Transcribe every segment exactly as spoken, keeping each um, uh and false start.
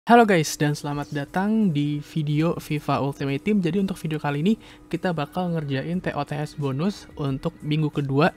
Halo guys, dan selamat datang di video FIFA Ultimate Team. Jadi untuk video kali ini kita bakal ngerjain T O T S bonus untuk minggu kedua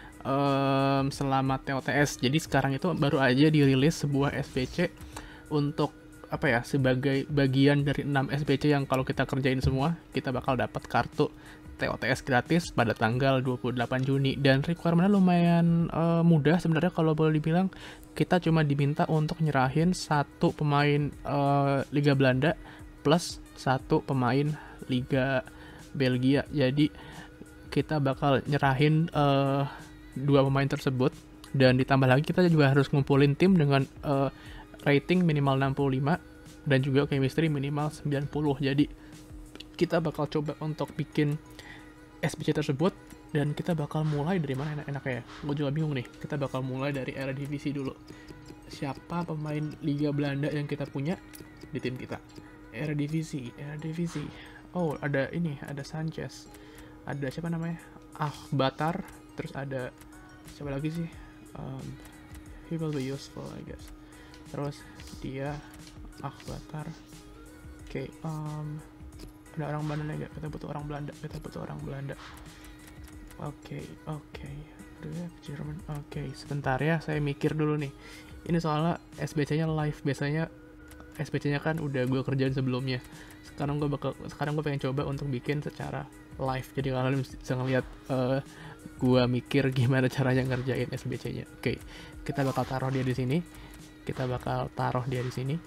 um, selama T O T S. Jadi sekarang itu baru aja dirilis sebuah S B C untuk apa ya, sebagai bagian dari enam S B C yang kalau kita kerjain semua kita bakal dapat kartu T O T S gratis pada tanggal dua puluh delapan Juni. Dan requirement-nya lumayan uh, mudah sebenarnya kalau boleh dibilang. Kita cuma diminta untuk nyerahin satu pemain uh, Liga Belanda plus satu pemain Liga Belgia. Jadi kita bakal nyerahin uh, dua pemain tersebut, dan ditambah lagi kita juga harus ngumpulin tim dengan uh, rating minimal enam puluh lima dan juga chemistry minimal sembilan puluh. Jadi kita bakal coba untuk bikin S B C tersebut, dan kita bakal mulai dari mana enak-enaknya ya? Gue juga bingung nih. Kita bakal mulai dari Eredivisie dulu. Siapa pemain Liga Belanda yang kita punya di tim kita? Eredivisie, Eredivisie. Oh, ada ini, ada Sanchez. Ada siapa namanya? Ah, Batar. Terus ada siapa lagi sih? Um, he will be useful, I guess. Terus dia Ah, Batar. Oke, okay, um, ada orang Belanda nggak? Kita butuh orang Belanda. Kita butuh orang Belanda. Oke, okay, oke. Okay. Jerman. Oke, okay, sebentar ya. Saya mikir dulu nih. Ini soalnya S B C-nya live. Biasanya S B C-nya kan udah gue kerjain sebelumnya. Sekarang gue bakal, sekarang gue pengen coba untuk bikin secara live. Jadi kalian bisa ngeliat uh, gue mikir gimana caranya ngerjain S B C-nya. Oke, okay, kita bakal taruh dia di sini. Kita bakal taruh dia di sini.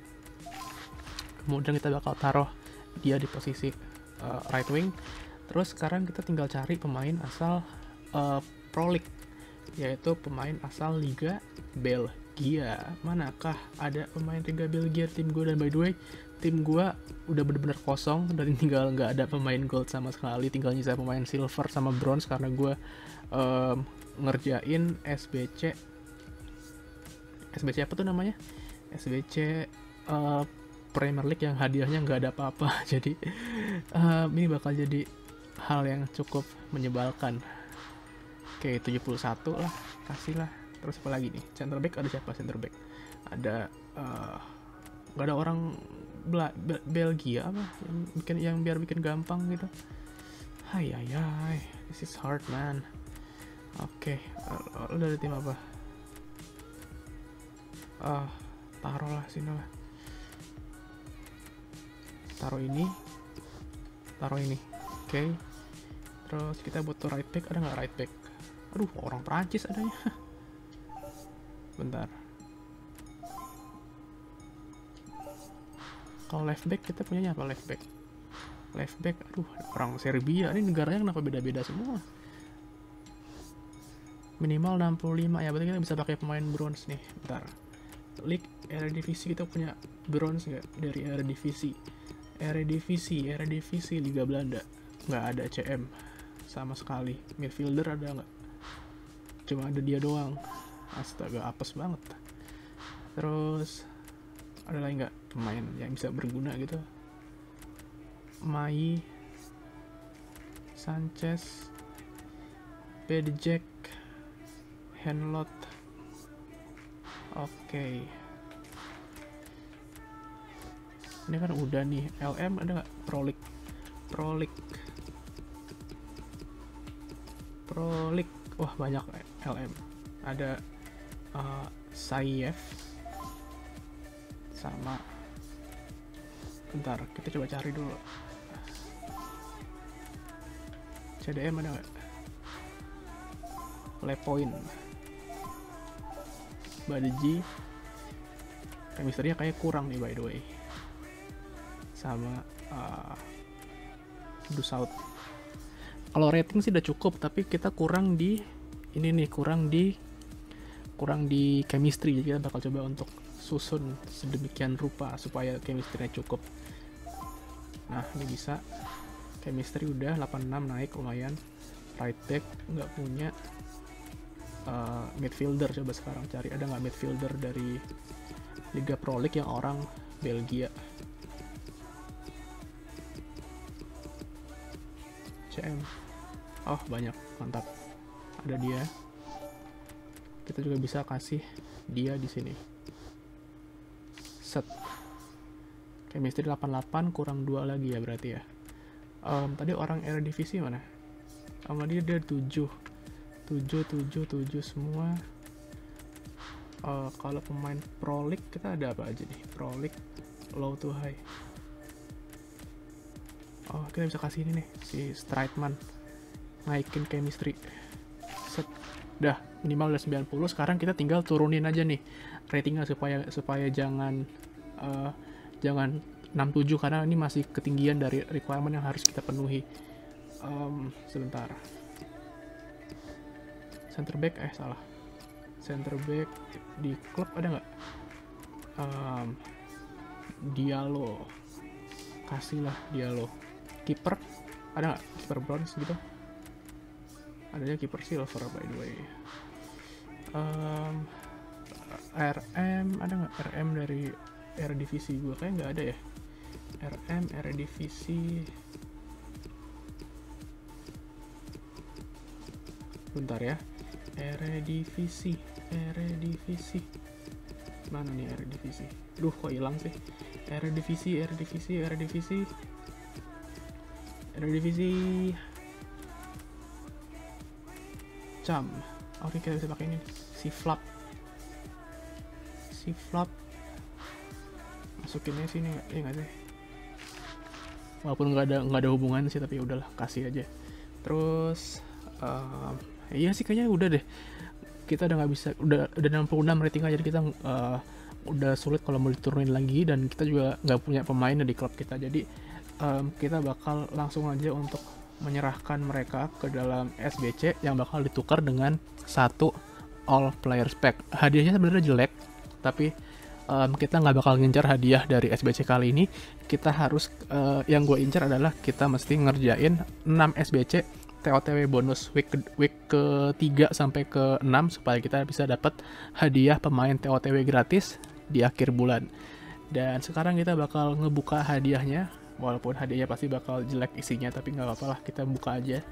Kemudian kita bakal taruh dia di posisi uh, right wing. Terus sekarang kita tinggal cari pemain asal uh, Pro League, yaitu pemain asal Liga Belgia. Manakah ada pemain Liga Belgia tim gue? Dan by the way, tim gue udah bener-bener kosong dan tinggal nggak ada pemain gold sama sekali. Tinggal nyisa pemain silver sama bronze karena gue um, ngerjain S B C. S B C apa tuh namanya? S B C uh, Premier League yang hadiahnya nggak ada apa-apa. Jadi uh, ini bakal jadi hal yang cukup menyebalkan. Oke, tujuh puluh satu lah, kasih lah. Terus apa lagi nih? Center back ada siapa? Center back ada uh, nggak ada orang Bela Be Belgia apa yang bikin, yang biar bikin gampang gitu. Hai hai hai, this is hard man. Oke, uh, lu dari tim apa? Ah, uh, taruh lah sini lah. Taruh ini, taruh ini. Oke, okay. Terus kita butuh right back. Ada nggak right back? Aduh, orang Prancis adanya. Bentar. Kalau left back kita punyanya apa? Left back, left back. Aduh, orang Serbia. Ini negaranya kenapa beda-beda semua? Minimal enam puluh lima ya. Berarti kita bisa pakai pemain bronze nih. Bentar. League Eredivisie kita punya bronze nggak dari Eredivisie? Eredivisie, Eredivisie Liga Belanda. Nggak ada C M sama sekali. Midfielder ada nggak? Cuma ada dia doang. Astaga, apes banget. Terus ada lagi nggak pemain yang bisa berguna gitu? Mai, Sanchez, Bedjek, Henlot. Oke, okay. Ini kan udah nih. L M ada nggak? Pro League, Pro League, Pro League. Wah, banyak L M. Ada uh, Sayev sama, bentar kita coba cari dulu. C D M ada nggak? Lepoint, Badji. Chemistry-nya kayak kurang nih by the way. Sama uh, Dusaut. Kalau rating sih udah cukup, tapi kita kurang di ini nih, kurang di kurang di chemistry. Jadi kita bakal coba untuk susun sedemikian rupa supaya chemistry-nya cukup. Nah, ini bisa. Chemistry udah delapan puluh enam, naik lumayan. Right back nggak punya. Uh, midfielder, coba sekarang cari ada nggak midfielder dari Liga Pro League yang orang Belgia. C M. Oh, banyak, mantap. Ada dia. Kita juga bisa kasih dia di sini. Set. Chemistry delapan puluh delapan kurang dua lagi ya berarti ya. Um, tadi orang Eredivisie mana? Sama dia dia tujuh. tujuh, tujuh, tujuh semua. Uh, kalau pemain Pro League kita ada apa aja nih? Pro League low to high. Oh, kita bisa kasih ini nih, si Strideman. Naikin chemistry. Set. Udah, minimal udah sembilan puluh. Sekarang kita tinggal turunin aja nih ratingnya supaya supaya jangan uh, jangan enam puluh tujuh karena ini masih ketinggian dari requirement yang harus kita penuhi. Um, sebentar. Center back eh salah. Center back di klub ada nggak? Um, Diallo. Kasihlah Diallo. Kiper ada nggak? Kiper bronze gitu? Adanya kiper silver by the way. Um, R M ada nggak? R M dari Eredivisie gue kayak nggak ada ya. R M Eredivisie. Bentar ya. Eredivisie, Eredivisie. Mana nih Eredivisie? Duh, kok hilang sih? Eredivisie, Eredivisie, Eredivisie. Eredivisie. Cam. Oke, kita bisa pakai ini. Si Flap. Si Flap. Masukinnya sini nggak? Iya nggak sih? Walaupun nggak ada nggak ada hubungan sih, tapi udahlah kasih aja. Terus. Um, Iya sih kayaknya udah deh. Kita udah nggak bisa, udah udah enam puluh enam rating aja, jadi kita uh, udah sulit kalau mau diturunin lagi, dan kita juga nggak punya pemain di klub kita. Jadi um, kita bakal langsung aja untuk menyerahkan mereka ke dalam S B C yang bakal ditukar dengan satu all players pack. Hadiahnya sebenarnya jelek, tapi um, kita nggak bakal ngincar hadiah dari S B C kali ini. Kita harus uh, yang gue incar adalah kita mesti ngerjain enam S B C T O T W bonus week ke, week ketiga sampai ke enam supaya kita bisa dapat hadiah pemain T O T W gratis di akhir bulan. Dan sekarang kita bakal ngebuka hadiahnya, walaupun hadiahnya pasti bakal jelek isinya, tapi nggak apa-apa lah, kita buka aja.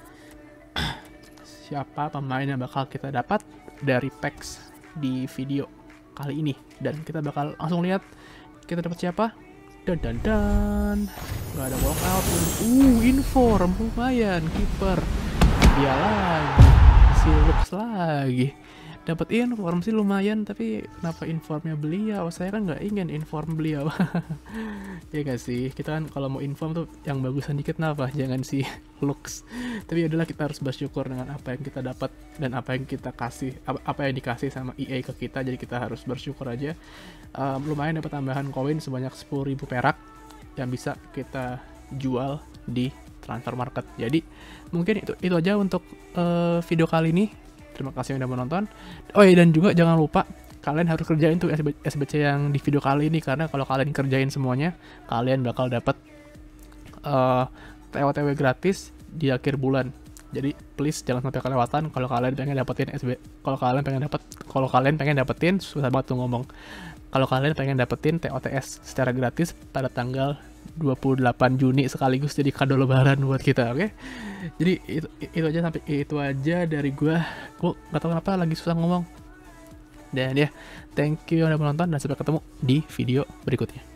Siapa pemain yang bakal kita dapat dari packs di video kali ini, dan kita bakal langsung lihat kita dapat siapa. Dan dan dan nggak ada walkout. Uh, inform lumayan, kiper dia lagi, si Lux lagi dapat inform sih lumayan, tapi kenapa informnya beliau? Saya kan nggak ingin inform beliau. Ya nggak sih, kita kan kalau mau inform tuh yang bagusan dikit, kenapa jangan si Lux. Tapi adalah kita harus bersyukur dengan apa yang kita dapat dan apa yang kita kasih, apa yang dikasih sama E A ke kita, jadi kita harus bersyukur aja. Um, lumayan dapat tambahan koin sebanyak sepuluh ribu perak yang bisa kita jual di transfer market. Jadi mungkin itu itu aja untuk uh, video kali ini. Terima kasih yang udah menonton. Oh iya, dan juga jangan lupa kalian harus kerjain tuh S B C yang di video kali ini, karena kalau kalian kerjain semuanya, kalian bakal dapat uh, T O T W gratis di akhir bulan. Jadi please jangan sampai kelewatan kalau kalian pengen dapetin S B. Kalau kalian pengen dapet, kalau kalian pengen dapetin, susah banget tuh ngomong. Kalau kalian pengen dapetin T O T S secara gratis pada tanggal dua puluh delapan Juni sekaligus jadi kado lebaran buat kita, oke? Okay? Jadi itu, itu aja sampai itu aja dari gua. Gua nggak tahu kenapa lagi susah ngomong. Dan ya, thank you yang udah menonton dan sampai ketemu di video berikutnya.